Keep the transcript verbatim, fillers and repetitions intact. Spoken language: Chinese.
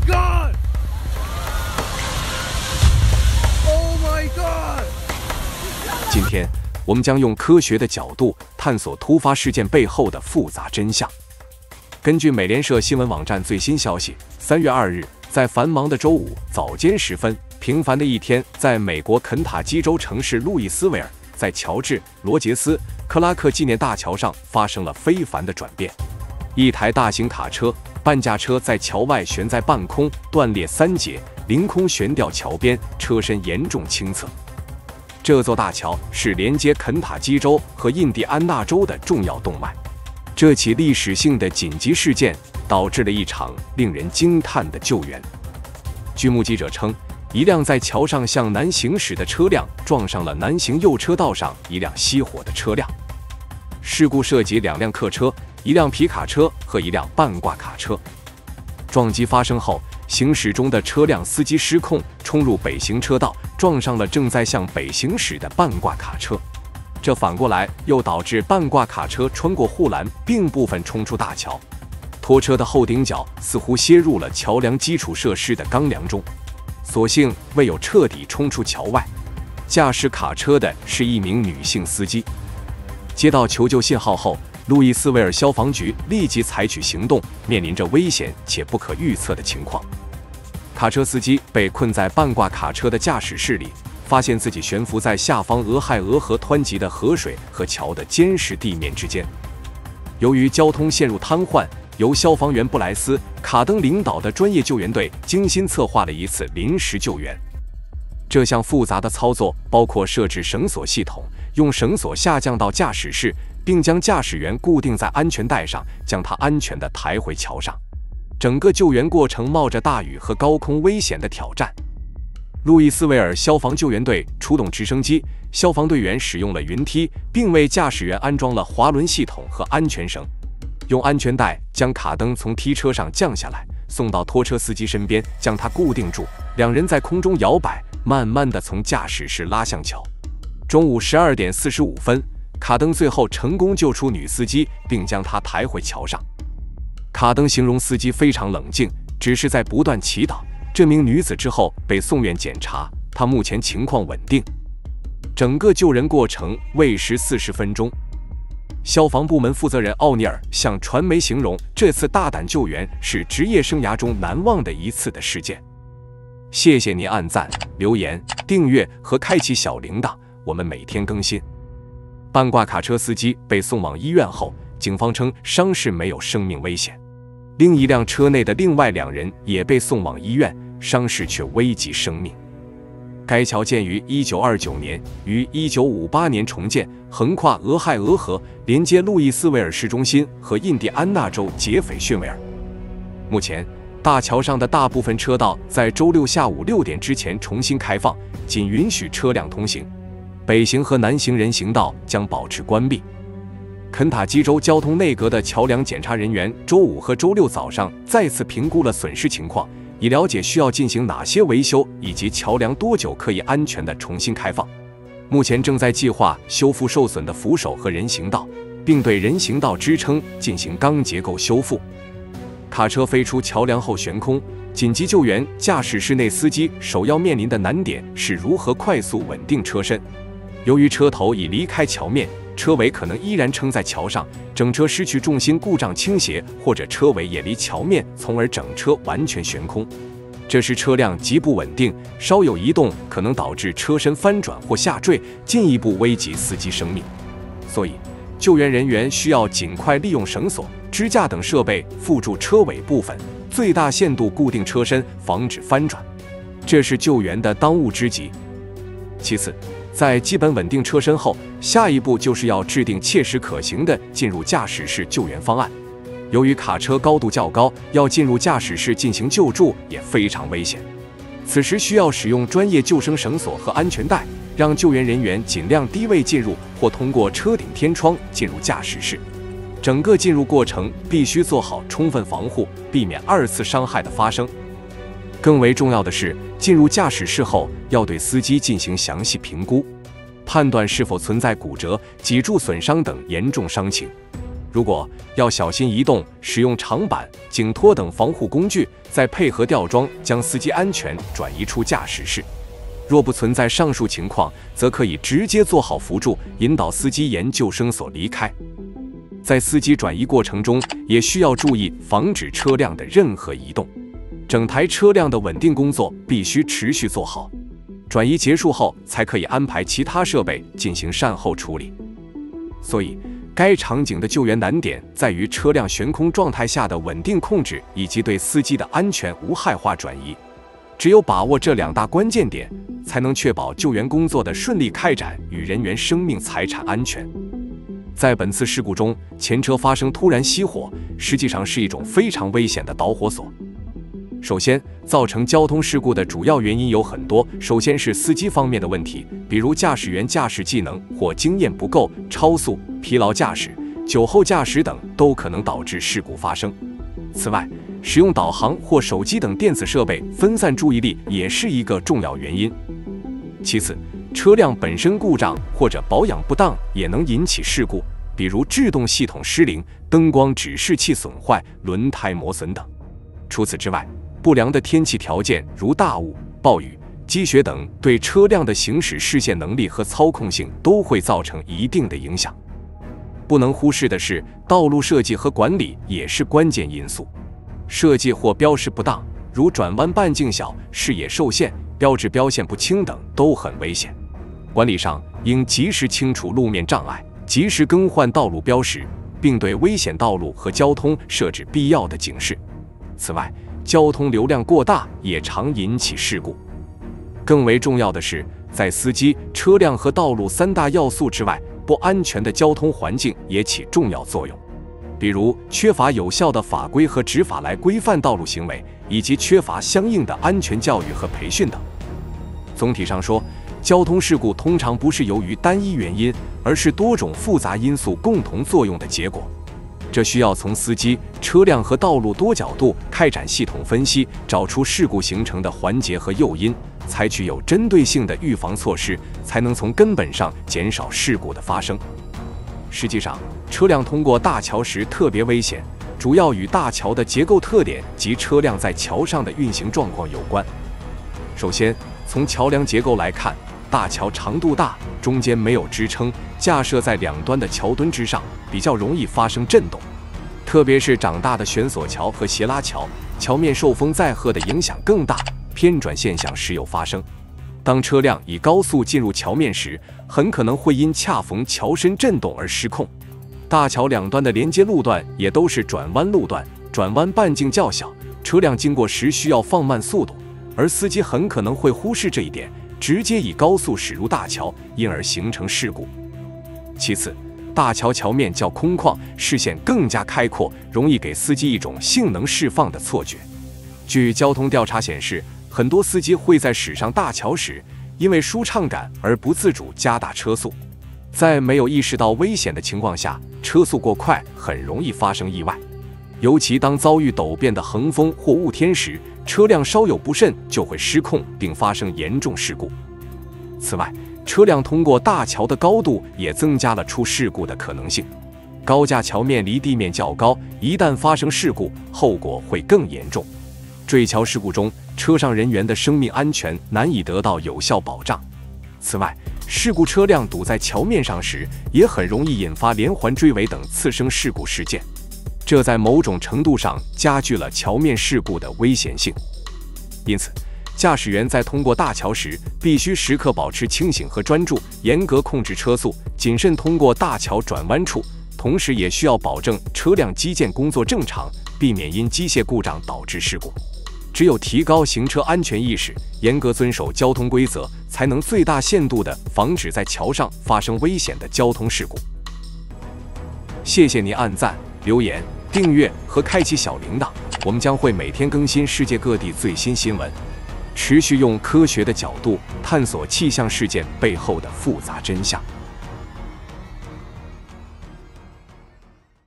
god! Oh my god! 今天我们将用科学的角度探索突发事件背后的复杂真相。根据美联社新闻网站最新消息，三月二日，在繁忙的周五早间时分，平凡的一天，在美国肯塔基州城市路易斯维尔，在乔治·罗杰斯·克拉克纪念大桥上发生了非凡的转变。一台大型卡车半架车在桥外悬在半空，断裂三节，凌空悬吊桥边，车身严重倾侧。这座大桥是连接肯塔基州和印第安纳州的重要动脉。这起历史性的紧急事件导致了一场令人惊叹的救援。据目击者称，一辆在桥上向南行驶的车辆撞上了南行右车道上一辆熄火的车辆。事故涉及两辆客车、一辆皮卡车和一辆半挂卡车。撞击发生后，行驶中的车辆司机失控，冲入北行车道，撞上了正在向北行驶的半挂卡车。这反过来又导致半挂卡车穿过护栏，并部分冲出大桥。拖车的后顶角似乎楔入了桥梁基础设施的钢梁中，所幸未有彻底冲出桥外。驾驶卡车的是一名女性司机。接到求救信号后，路易斯维尔消防局立即采取行动，面临着危险且不可预测的情况。卡车司机被困在半挂卡车的驾驶室里，发现自己悬浮在下方俄亥俄河湍急的河水和桥的坚实地面之间。由于交通陷入瘫痪，由消防员布莱斯·卡登领导的专业救援队精心策划了一次临时救援。这项复杂的操作包括设置绳索系统，用绳索下降到驾驶室，并将驾驶员固定在安全带上，将他安全地抬回桥上。整个救援过程冒着大雨和高空危险的挑战。路易斯维尔消防救援队出动直升机，消防队员使用了云梯，并为驾驶员安装了滑轮系统和安全绳。用安全带将卡登从梯车上降下来，送到拖车司机身边，将他固定住。两人在空中摇摆，慢慢地从驾驶室拉向桥。中午十二点四十五分，卡登最后成功救出女司机，并将她抬回桥上。卡登形容司机非常冷静，只是在不断祈祷。这名女子之后被送院检查，她目前情况稳定。整个救人过程为时四十分钟。消防部门负责人奥尼尔向传媒形容，这次大胆救援是职业生涯中难忘的一次的事件。谢谢您按赞、留言、订阅和开启小铃铛，我们每天更新。半挂卡车司机被送往医院后，警方称伤势没有生命危险。另一辆车内的另外两人也被送往医院，伤势却危及生命。该桥建于一九二九年，于一九五八年重建，横跨俄亥俄河，连接路易斯维尔市中心和印第安纳州杰斐逊维尔。目前，大桥上的大部分车道在周六下午六点之前重新开放，仅允许车辆通行。北行和南行人行道将保持关闭。肯塔基州交通内阁的桥梁检查人员周五和周六早上再次评估了损失情况，以了解需要进行哪些维修以及桥梁多久可以安全地重新开放。目前正在计划修复受损的扶手和人行道，并对人行道支撑进行钢结构修复。卡车飞出桥梁后悬空，紧急救援驾驶室内司机首要面临的难点是如何快速稳定车身。由于车头已离开桥面，车尾可能依然撑在桥上，整车失去重心故障倾斜，或者车尾也离桥面，从而整车完全悬空。这时车辆极不稳定，稍有移动可能导致车身翻转或下坠，进一步危及司机生命。所以，救援人员需要尽快利用绳索、支架等设备附住车尾部分，最大限度固定车身，防止翻转。这是救援的当务之急。其次，在基本稳定车身后，下一步就是要制定切实可行的进入驾驶室救援方案。由于卡车高度较高，要进入驾驶室进行救助也非常危险。此时需要使用专业救生绳索和安全带，让救援人员尽量低位进入，或通过车顶天窗进入驾驶室。整个进入过程必须做好充分防护，避免二次伤害的发生。更为重要的是，进入驾驶室后要对司机进行详细评估，判断是否存在骨折、脊柱损伤等严重伤情。 如果要小心移动，使用长板、颈托等防护工具，再配合吊装，将司机安全转移出驾驶室。若不存在上述情况，则可以直接做好扶助，引导司机沿救生索离开。在司机转移过程中，也需要注意防止车辆的任何移动，整台车辆的稳定工作必须持续做好。转移结束后，才可以安排其他设备进行善后处理。所以，该场景的救援难点在于车辆悬空状态下的稳定控制，以及对司机的安全无害化转移。只有把握这两大关键点，才能确保救援工作的顺利开展与人员生命财产安全。在本次事故中，前车发生突然熄火，实际上是一种非常危险的导火索。首先，造成交通事故的主要原因有很多。首先是司机方面的问题，比如驾驶员驾驶技能或经验不够、超速、疲劳驾驶、酒后驾驶等都可能导致事故发生。此外，使用导航或手机等电子设备分散注意力也是一个重要原因。其次，车辆本身故障或者保养不当也能引起事故，比如制动系统失灵、灯光指示器损坏、轮胎磨损等。除此之外，不良的天气条件如大雾、暴雨、积雪等，对车辆的行驶视线能力和操控性都会造成一定的影响。不能忽视的是，道路设计和管理也是关键因素。设计或标识不当，如转弯半径小、视野受限、标志标线不清等，都很危险。管理上应及时清除路面障碍，及时更换道路标识，并对危险道路和交通设置必要的警示。此外，交通流量过大也常引起事故。更为重要的是，在司机、车辆和道路三大要素之外，不安全的交通环境也起重要作用。比如，缺乏有效的法规和执法来规范道路行为，以及缺乏相应的安全教育和培训等。总体上说，交通事故通常不是由于单一原因，而是多种复杂因素共同作用的结果。这需要从司机、车辆和道路多角度开展系统分析，找出事故形成的环节和诱因，采取有针对性的预防措施，才能从根本上减少事故的发生。实际上，车辆通过大桥时特别危险，主要与大桥的结构特点及车辆在桥上的运行状况有关。首先，从桥梁结构来看，大桥长度大，中间没有支撑，架设在两端的桥墩之上，比较容易发生震动。特别是长大的悬索桥和斜拉桥，桥面受风载荷的影响更大，偏转现象时有发生。当车辆以高速进入桥面时，很可能会因恰逢桥身震动而失控。大桥两端的连接路段也都是转弯路段，转弯半径较小，车辆经过时需要放慢速度，而司机很可能会忽视这一点，直接以高速驶入大桥，因而形成事故。其次，大桥桥面较空旷，视线更加开阔，容易给司机一种性能释放的错觉。据交通调查显示，很多司机会在驶上大桥时，因为舒畅感而不自主加大车速，在没有意识到危险的情况下，车速过快很容易发生意外。尤其当遭遇陡变的横风或雾天时，车辆稍有不慎就会失控并发生严重事故。此外，车辆通过大桥的高度也增加了出事故的可能性。高架桥面离地面较高，一旦发生事故，后果会更严重。坠桥事故中，车上人员的生命安全难以得到有效保障。此外，事故车辆堵在桥面上时，也很容易引发连环追尾等次生事故事件，这在某种程度上加剧了桥面事故的危险性。因此，驾驶员在通过大桥时，必须时刻保持清醒和专注，严格控制车速，谨慎通过大桥转弯处，同时也需要保证车辆机件工作正常，避免因机械故障导致事故。只有提高行车安全意识，严格遵守交通规则，才能最大限度地防止在桥上发生危险的交通事故。谢谢您按赞、留言、订阅和开启小铃铛，我们将会每天更新世界各地最新新闻，持续用科学的角度探索气象事件背后的复杂真相。